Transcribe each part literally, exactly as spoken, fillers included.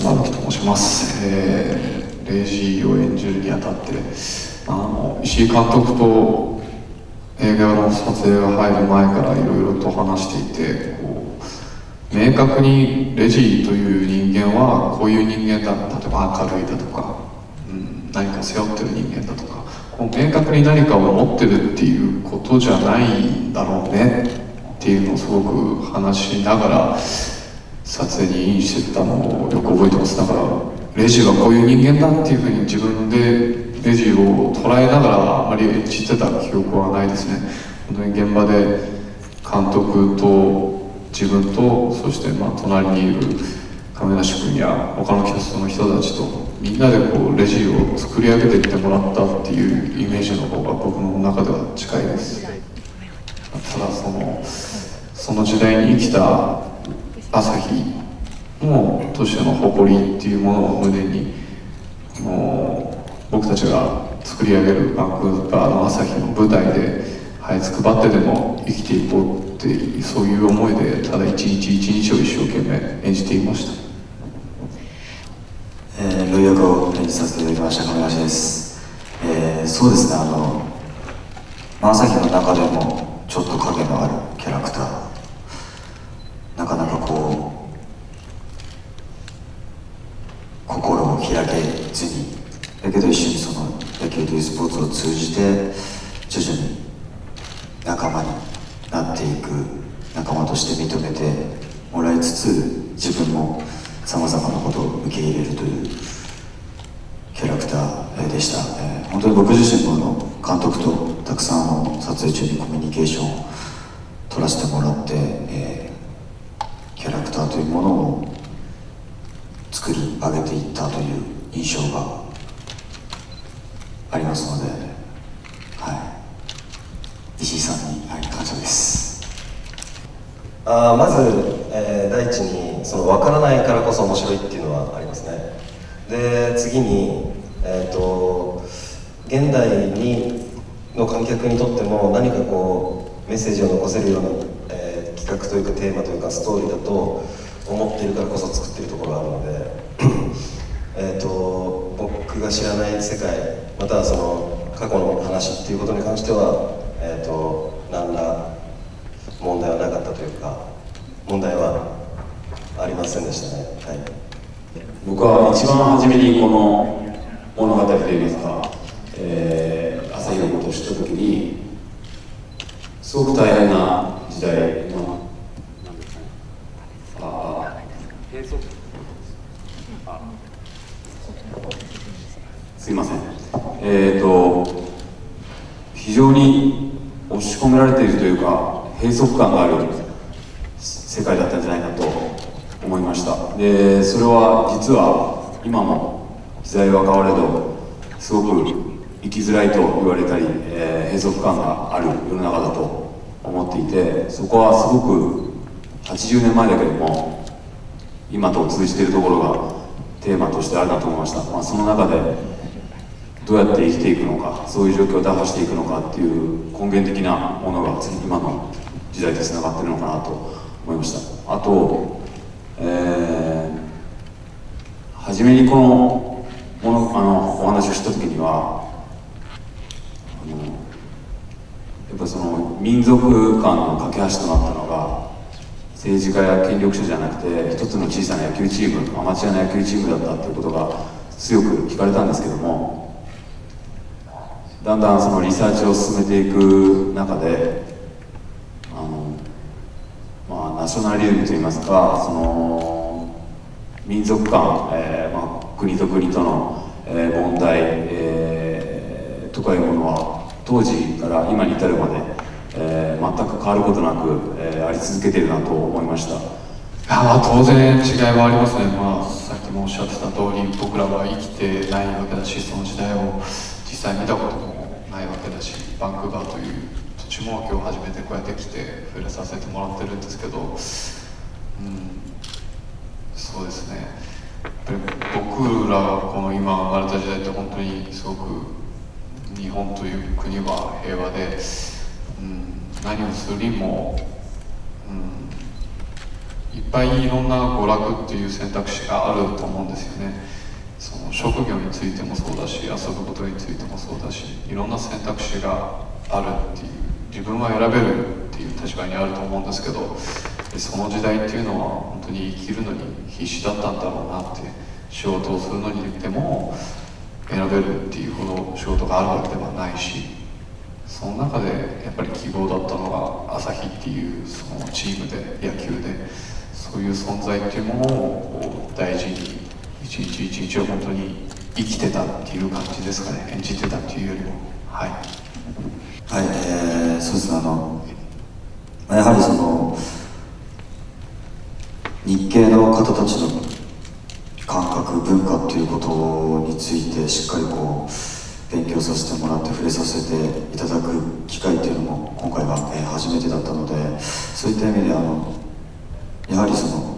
春樹と申します。えー、レジを演じるにあたって、あの石井監督と映画の撮影が入る前からいろいろと話していて、こう明確にレジという人間はこういう人間だ、例えば明るいだとか、うん、何か背負ってる人間だとか、こう明確に何かを持ってるっていうことじゃないんだろうねっていうのをすごく話しながら撮影にインしてたのをよく覚えてます。だからレジはこういう人間だっていうふうに自分でレジを捉えながらあまり演じてた記憶はないですね。本当に現場で監督と自分と、そしてまあ隣にいる亀梨君や他のキャストの人たちとみんなでこうレジを作り上げていってもらったっていうイメージの方が僕の中では近いです。ただそのその時代に生きた朝日のとしての誇りっていうものを胸に、もう僕たちが作り上げるバンクーバーの朝日の舞台で這いつくばってでも生きていこうっていう、そういう思いでただ一日一日を一生懸命演じていました。 えー、ロイ役を演じさせていただきました亀梨です。えー、そうですね、あの朝日の中でもちょっと影のあるキャラクター、なかなかこう心を開けずに、だけど一緒にその野球というスポーツを通じて徐々に仲間になっていく、仲間として認めてもらいつつ自分もさまざまなことを受け入れるというキャラクターでした。えー、本当に僕自身もの監督とたくさんあの撮影中にコミュニケーションを取らせてもらって、えー、キャラクターというものを作り上げていったという印象がありますので、はい、石井さんに、はい、感謝です。 あまず、えー、第一にその分からないからこそ面白いっていうのはありますね。で次に、えー、と現代にの観客にとっても何かこうメッセージを残せるような、えー、企画というかテーマというかストーリーだと思っているからこそ作っているところがあるのでえと僕が知らない世界、またはその過去の話っていうことに関しては、えー、と何ら問題はなかったというか、問題はありませんでしたね。はい、 僕は一番初めにこの物語といいますか、えー、朝日のことを知った時にすごく大変な時代、まあ、ああすいません、えーと非常に押し込められているというか閉塞感がある世界だったんじゃないかと思いました。でそれは実は今も時代は変われどすごく生きづらいと言われたり、えー、閉塞感がある世の中だと思っていて、そこはすごくはちじゅうねんまえだけども今と通じているところがテーマとしてあるなと思いました。まあ、その中でどうやって生きていくのか、そういう状況を打破していくのかっていう根源的なものが今の時代とつながっているのかなと思いました。あと、えー、初めにこのものあのお話をした時にはあのやっぱその民族間の架け橋となったのが政治家や権力者じゃなくて一つの小さな野球チーム、アマチュアの野球チームだったということが強く聞かれたんですけども、だんだんそのリサーチを進めていく中であの、まあ、ナショナリズムといいますか、その民族間、えーまあ、国と国との、えー、問題、えー、とかいうものは当時から今に至るまで、えー、全く変わることなく、えー、あり続けているなと思いました。 いや、まあ、当然違いはありますね。まあ、さっきもおっしゃってた通り僕らは生きてないわけだし、その時代を実際見たこともないわけだし、バンクーバーという土地も今日初めてこうやって来て触れさせてもらってるんですけど、うん、そうですね、やっぱり僕らがこの今生まれた時代って本当にすごく日本という国は平和で、うん、何をするにも、うん、 いっぱいいろんな娯楽っていう選択肢があると思うんですよね。その職業についてもそうだし、遊ぶことについてもそうだし、いろんな選択肢があるっていう、自分は選べるっていう立場にあると思うんですけど、その時代っていうのは本当に生きるのに必死だったんだろうなって、仕事をするのにでも選べるっていうほど仕事があるわけではないし、その中でやっぱり希望だったのが朝日っていうそのチームで、野球でそういう存在っていうものを大事に一日一日を本当に生きてたっていう感じですかね。演じてたっていうよりも、はい、 はい、えー、そうですね、あのやはりその日系の方たちの感覚、文化っていうことについてしっかりこう勉強させてもらって触れさせていただく機会っていうのも今回が、えー、初めてだったので、そういった意味であのやはりその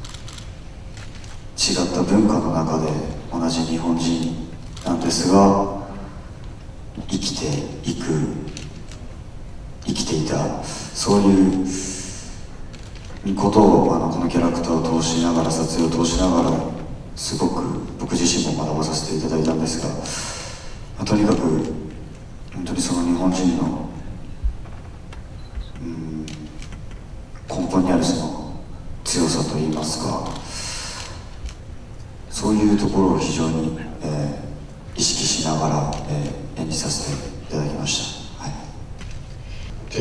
違った文化の中で同じ日本人なんですが生きていく生きていた、そういうことをあのこのキャラクターを通しながら、撮影を通しながらすごく僕自身も学ばさせていただいたんですが、まあ、とにかく本当にその日本人のうん根本にあるその強さといいますか、そういうところを非常に、えー、意識しながら、えー、演じさせていただきました。はい、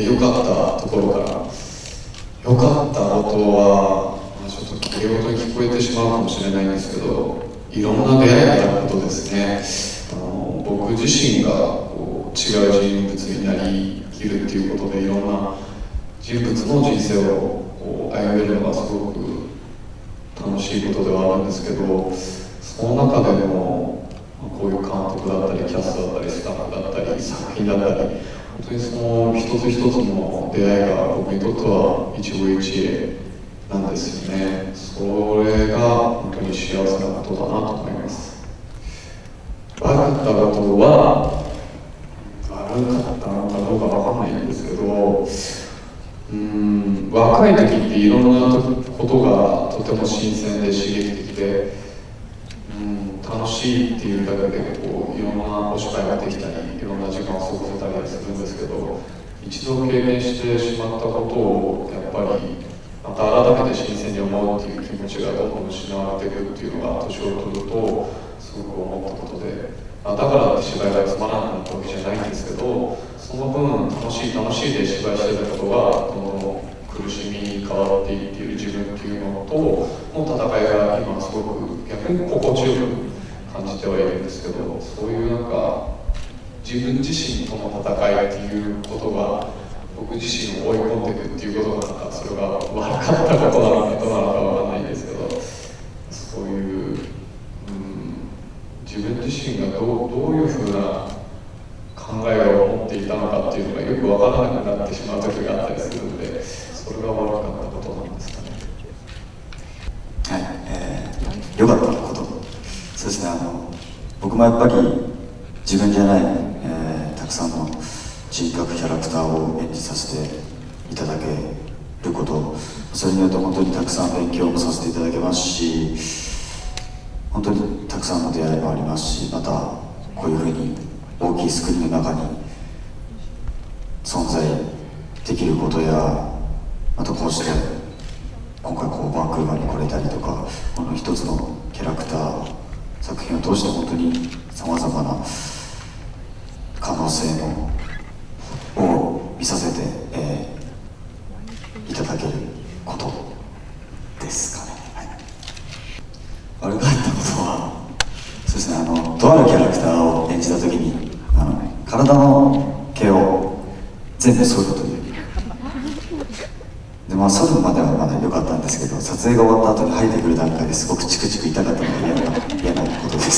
で良かったところから、良かったことは、まあ、ちょっときれい事に聞こえてしまうかもしれないんですけど、いろんな出会いがあることですね。あの僕自身がこう違う人物になり生きるっていうことで、いろんな人物の人生をこう歩めるのがすごく楽しいことではあるんですけど、その中でもこういう監督だったりキャストだったりスタッフだったり作品だったり、本当にその一つ一つの出会いが僕にとっては一期一会なんですよね。それが本当に幸せなことだなと思います。悪かったことは悪かったのかどうかわかんないんですけど、うーん若い時っていろんなことがとても新鮮で刺激的で、うん楽しいっていうだけでこういろんなお芝居ができたり、いろんな時間を過ごせたりするんですけど、一度経験してしまったことをやっぱりまた改めて新鮮に思うっていう気持ちがどんどん失われていくっていうのが年を取るとすごく思ったことで、あだからって芝居がつまらなくなったわけじゃないんですけど、その分楽しい楽しいで芝居してたことがどんどん苦しみに変わっていっている自分っていうのとの戦いが今すごく逆に心地よく感じてはいるんですけど、そういうなんか自分自身との戦いっていうことが僕自身を追い込んでいくっていうことが、なんかそれが悪かったことなのかどうなのかわかんないんですけど、そういう、うん、自分自身がどう、どういうふうな考えを持っていたのかっていうのがよくわからなくなってしまう時があったりするので、それが悪かったことなんですかね。 はい、えー、良かったこと、そうですね、あの僕もやっぱり自分じゃない、えー、たくさんの人格キャラクターを演じさせていただけること、それによって本当にたくさん勉強もさせていただけますし、本当にたくさんの出会いもありますし、またこういうふうに大きいスクリーンの中に存在できることや、またこうして今回こうバンクーバーに来れたりとか、この一つのキャラクター作品を通して本当にさまざまな可能性のを見させて、えー、いただけることですかね。はい、悪かったことは、そうですね、あのとあるキャラクターを演じた時にあの体の毛を全部剃るという。でまあ剃るまではまだ良かったんですけど、撮影が終わった後に生えてくる段階ですごくチクチク痛かったのが嫌な嫌なことです。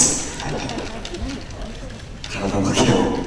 はい、体の毛を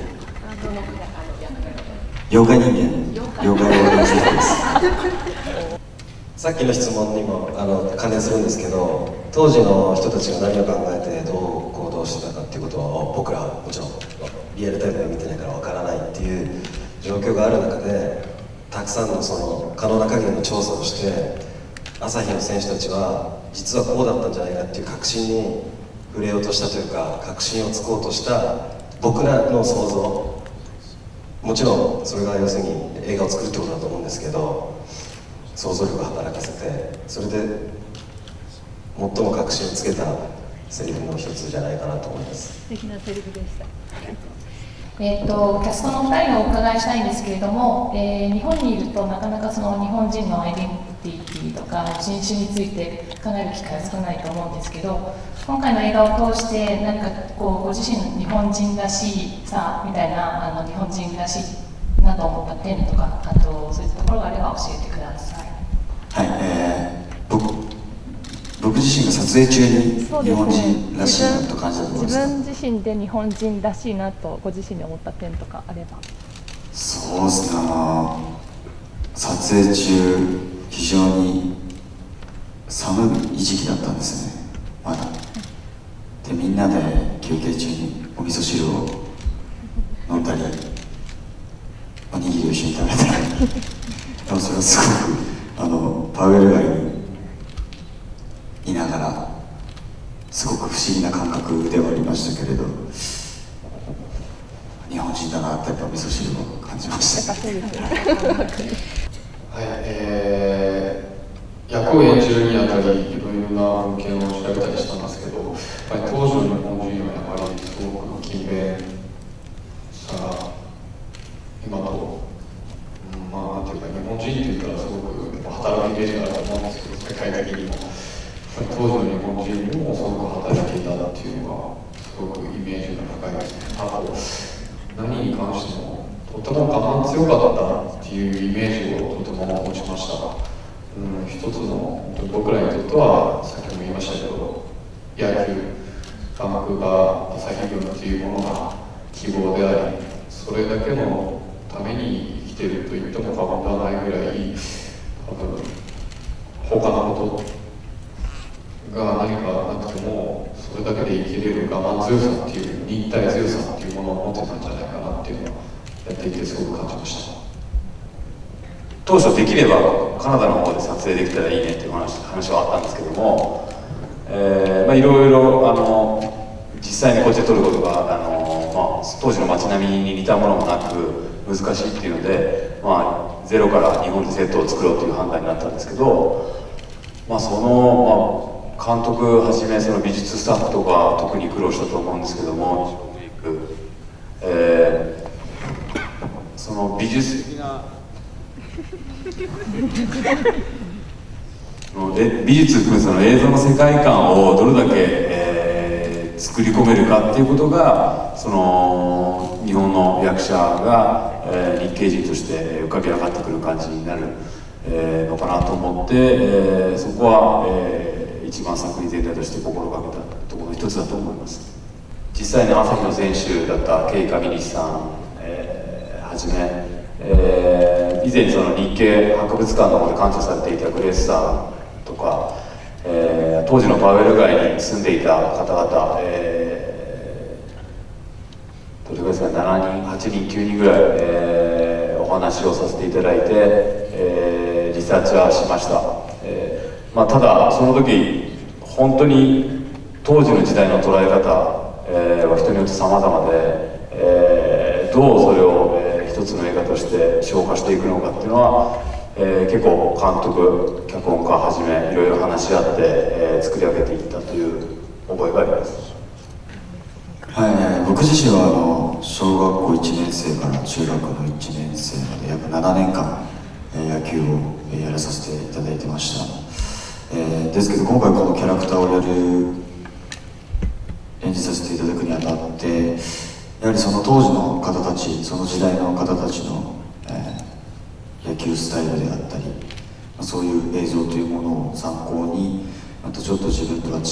妖怪人間、妖怪を演じたいです。 さっきの質問にもあの関連するんですけど、当時の人たちが何を考えてどう行動してたかっていうことは僕らはもちろんリアルタイムで見てないからわからないっていう状況がある中で、たくさんのその可能な限りの調査をして、 朝日の選手たちは実はこうだったんじゃないかっていう確信に触れようとしたというか、確信をつこうとした僕らの想像、もちろんそれが要するに映画を作るってことだと思うんですけど、想像力を働かせて、それで最も確信をつけたセリフの一つじゃないかなと思います。 素敵なセリフでした。 えー、とキャストのふたりにお伺いしたいんですけれども、えー、日本にいるとなかなかその日本人のアイデンティティとか人種について考える機会は少ないと思うんですけど、今回の映画を通して何かこうご自身の日本人らしさみたいな、あの日本人らしいなと思った点とか、あとそういったところがあれば教えてください。 はい、えー、僕僕自身が撮影中に日本人らしいなと感じたところですか？ 自分自身で日本人らしいなとご自身に思った点とかあれば。 そうですね、撮影中非常に寒い時期だったんですね、まだ。でみんなで休憩中にお味噌汁を飲んだりおにぎりを一緒に食べたりでもそれはすごくあのパウエル街にいながらすごく不思議な感覚ではありましたけれど、日本人だなってやっぱ味噌汁を感じました。 やっぱそうですよね。 はい、えー、役を演じるにあたりいろいろな文献を調べたりしたんですけど、やっぱり当時の日本人はやっぱりすごく勤勉さが今と、うん、まあなんていうか日本人って言ったらすごく働くイメージがあると思うんですけど、世界的にも。当時の日本人もすごく働いていたっていうのがすごくイメージが高いですね。あと何に関してもとても我慢強かったっていうイメージをとても持ちました。うん、一つの僕らにとってはさっきも言いましたけど、野球科学が朝日軍っていうものが希望であり、それだけのために生きていると言っても過言ではないぐらい、多分他のことが何かなくてもそれだけで生きれる我慢強さっていう忍耐強さっていうものを持ってたんじゃないかなっていうのはやっていてすごく感じました。 当初できればカナダの方で撮影できたらいいねっていう話、話はあったんですけども、えー、まあいろいろあの実際にこうやって撮ることがあの、まあ、当時の街並みに似たものもなく難しいっていうので、まあ、ゼロから日本でセットを作ろうという判断になったんですけど、まあ、その、まあ監督はじめその美術スタッフとか特に苦労したと思うんですけども、えー、その美術的な美術含むその映像の世界観をどれだけ、えー、作り込めるかっていうことがその日本の役者が、えー、日系人として浮かび上がってくる感じになる、えー、のかなと思って、えー、そこは、えー一番作品全体として心がけたところの一つだと思います。実際に朝日の選手だったケイカミニシさん、えー、はじめ、えー、以前その日系博物館の方で館長されていたグレースさんとか、えー、当時のパウエル街に住んでいた方々、えー、どれぐらいですか、しちにんはちにんきゅうにんぐらい、えー、お話をさせていただいて、えー、リサーチはしました。えーまあ、ただその時本当に当時の時代の捉え方、えー、は人によって様々で、えー、どうそれを、えー、一つの映画として消化していくのかっていうのは、えー、結構監督脚本家はじめいろいろ話し合って、えー、作り上げていったという覚えがあります。 はい、僕自身はあの小学校いちねん生から中学のいちねん生まで約ななねんかん、えー、野球を、えー、やらさせていただいてました。えー、ですけど今回このキャラクターをやる演じさせていただくにあたってやはりその当時の方たちその時代の方たちの、えー、野球スタイルであったりそういう映像というものを参考にまたちょっと自分とは違った、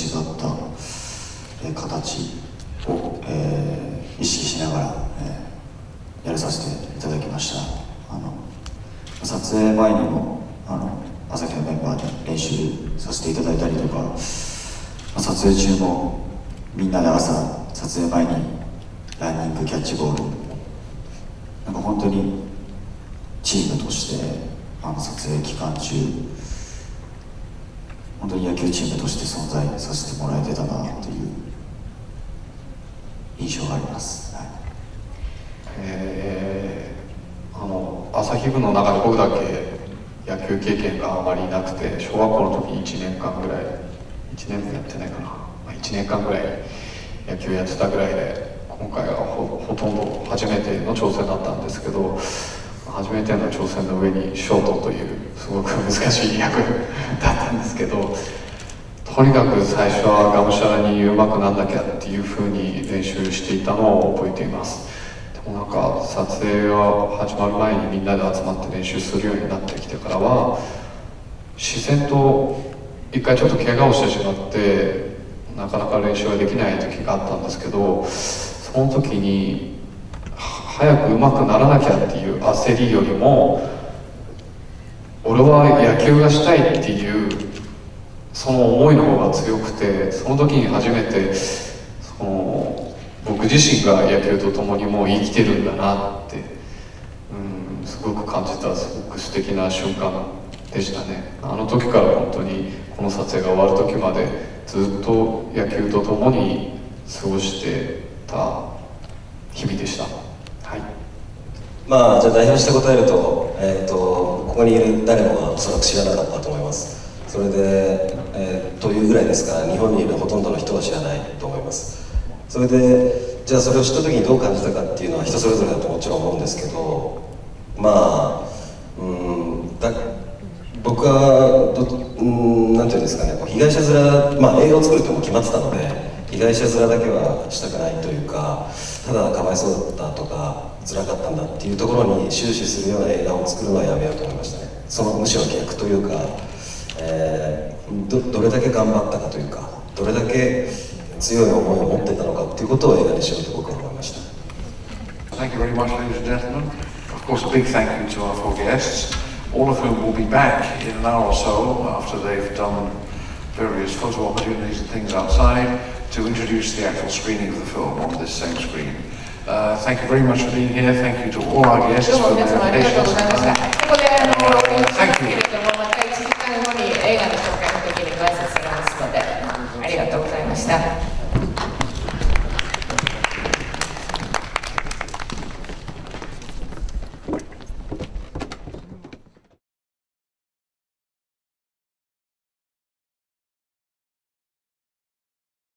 えー、形を、えー、意識しながら、えー、やらさせていただきました。あの撮影前にもあの朝日のメンバーで練習させていただいたりとか、撮影中もみんなで朝撮影前にランニングキャッチボールなんか本当にチームとしてあの撮影期間中本当に野球チームとして存在させてもらえてたなという印象があります。はい、 えー、あの朝日部の中で僕だけ野球経験があまりなくて、小学校の時にいちねんかんぐらい、いちねんもやってないかな、まあ、いちねんかんぐらい野球やってたぐらいで、今回は ほ, ほとんど初めての挑戦だったんですけど、初めての挑戦の上にショートというすごく難しい役だったんですけど、とにかく最初はがむしゃらに上手くなんなきゃっていうふうに練習していたのを覚えています。でもなんか撮影が始まる前にみんなで集まって練習するようになってきてからは、自然と一回ちょっと怪我をしてしまってなかなか練習ができない時があったんですけど、その時に早く上手くならなきゃっていう焦りよりも、俺は野球がしたいっていうその思いの方が強くて、その時に初めてその僕自身が野球と共にもう生きてるんだなって、うん、すごく感じた、すごく素敵な瞬間でしたね。あの時から本当にこの撮影が終わる時までずっと野球と共に過ごしてた日々でした。はい、 まあじゃあ代表して答えると、えー、とここにいる誰もがおそらく知らなかったと思います。それで、えー、というぐらいですから日本にいるほとんどの人は知らないと思います。それでじゃあそれを知った時にどう感じたかっていうのは人それぞれだともちろん思うんですけど、まあうんだ僕はどうんなんていうんですかね、被害者面、まあ映画を作るっても決まってたので被害者面だけはしたくないというか、ただかわいそうだったとか辛かったんだっていうところに終始するような映画を作るのはやめようと思いましたね。そのむしろ逆というか、えー、ど, どれだけ頑張ったかというか、どれだけ強い思いを持ってたのかっていうことを映画にしようと僕は思いました。 Thank you very much, ladies and gentlemen. Of course, a big thank you to our four guests, all of whom will be back in an hour or so after they've done various photo opportunities and things outside to introduce the actual screening of the film on this same screen. Uh, thank you very much for being here. Thank you to all our guests for their patience. Thank you. 映画の紹介の時にご挨拶されますので、ありがとうございました。